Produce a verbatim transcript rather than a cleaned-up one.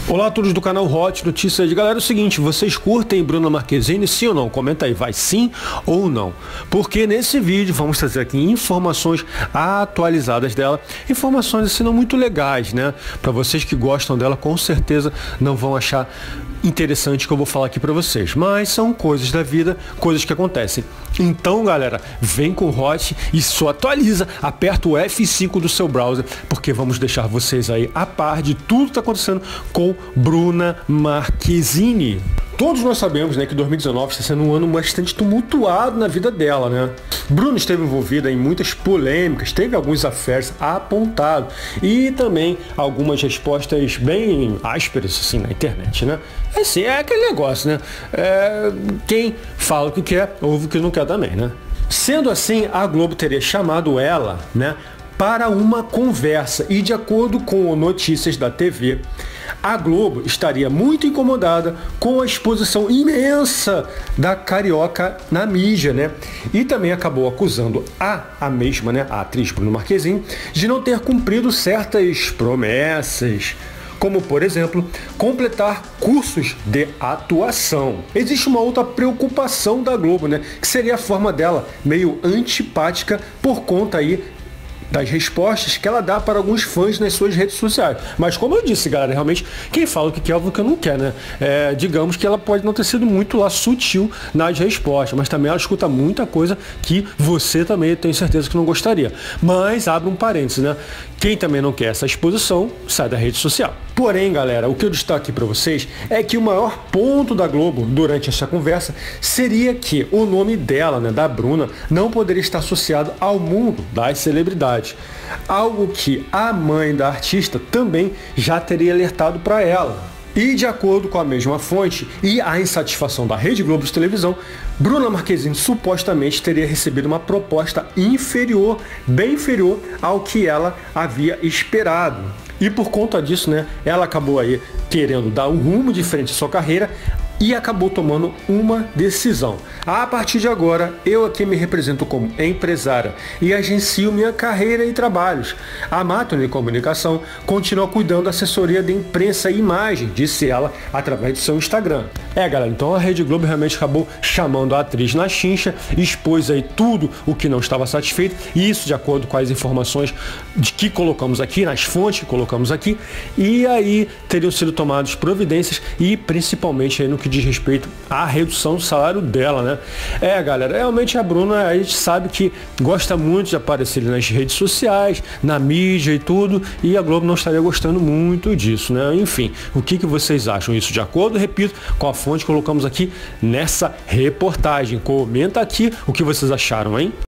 Olá a todos do canal Hot Notícias. Galera, é o seguinte, vocês curtem Bruna Marquezine, sim ou não? Comenta aí, vai sim ou não? Porque nesse vídeo vamos trazer aqui informações atualizadas dela, informações assim não muito legais, né? Para vocês que gostam dela, com certeza não vão achar interessante que eu vou falar aqui para vocês, mas são coisas da vida, coisas que acontecem. Então, galera, vem com o Hot e só atualiza, aperta o F cinco do seu browser, porque vamos deixar vocês aí a par de tudo que está acontecendo com Bruna Marquezine. Todos nós sabemos, né, que dois mil e dezenove está sendo um ano bastante tumultuado na vida dela, né? Bruna esteve envolvida em muitas polêmicas, teve alguns affairs apontados e também algumas respostas bem ásperas assim na internet, né? Assim, é aquele negócio, né? É, quem fala o que quer, ouve o que não quer também, né? Sendo assim, a Globo teria chamado ela, né, para uma conversa e, de acordo com notícias da T V, a Globo estaria muito incomodada com a exposição imensa da carioca na mídia, né? E também acabou acusando a, a mesma, né, a atriz Bruna Marquezine, de não ter cumprido certas promessas, como, por exemplo, completar cursos de atuação. Existe uma outra preocupação da Globo, né, que seria a forma dela meio antipática por conta aí das respostas que ela dá para alguns fãs nas suas redes sociais. Mas como eu disse, galera, realmente quem fala o que quer, o que não quer, né? É, digamos que ela pode não ter sido muito lá sutil nas respostas, mas também ela escuta muita coisa que você também tem certeza que não gostaria. Mas abre um parênteses, né? Quem também não quer essa exposição, sai da rede social. Porém, galera, o que eu destaco aqui para vocês é que o maior ponto da Globo durante essa conversa seria que o nome dela, né, da Bruna, não poderia estar associado ao mundo das celebridades. Algo que a mãe da artista também já teria alertado para ela. E de acordo com a mesma fonte e a insatisfação da Rede Globo de televisão, Bruna Marquezine supostamente teria recebido uma proposta inferior, bem inferior ao que ela havia esperado. E por conta disso, né, ela acabou aí querendo dar um rumo diferente à sua carreira e acabou tomando uma decisão. A partir de agora, eu aqui me represento como empresária e agencio minha carreira e trabalhos. A Matone Comunicação continua cuidando da assessoria de imprensa e imagem, disse ela através do seu Instagram. É, galera, então a Rede Globo realmente acabou chamando a atriz na chincha, expôs aí tudo o que não estava satisfeito, e isso de acordo com as informações de que colocamos aqui, nas fontes que colocamos aqui, e aí teriam sido tomadas providências e principalmente aí no que diz respeito à redução do salário dela, né? É, galera, realmente a Bruna, a gente sabe que gosta muito de aparecer nas redes sociais, na mídia e tudo, e a Globo não estaria gostando muito disso, né? Enfim, o que, que vocês acham? Isso de acordo, repito, com a fonte que colocamos aqui nessa reportagem. Comenta aqui o que vocês acharam, hein?